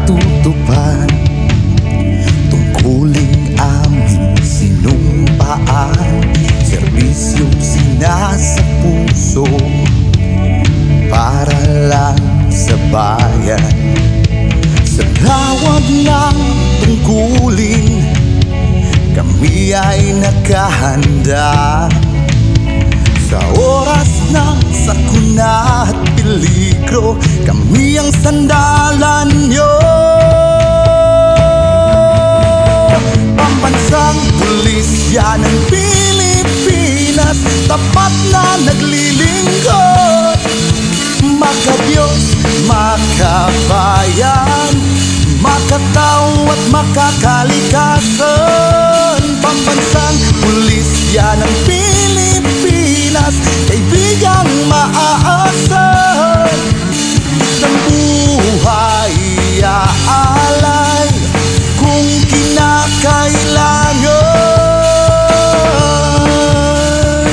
matutupad tungkuling aming sinumpaan, serbisyong sinasa puso para lang sa bayan. Sa tawag ng tungkulin, kami ay nakahanda. Sa oras ng sakuna at peligro, kami ang sandalan nyo. Pambansang pulisya ng Pilipinas, tapat na naglilingkod, makadiyos, makabayan, makatao at makakalikasan. Pambansang pulisya ng Pilipinas, kaibigang maaasahan, ng buhay aalay kung kinakailangan.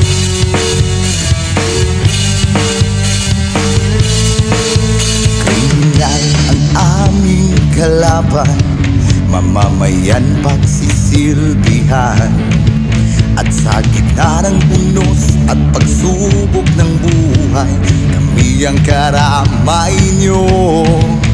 Kriminal ang aming kalaban, mamamayan pagsisilbihan. At sa gitna ng unos at pagsubok ng buhay, kami ang karamay nyo.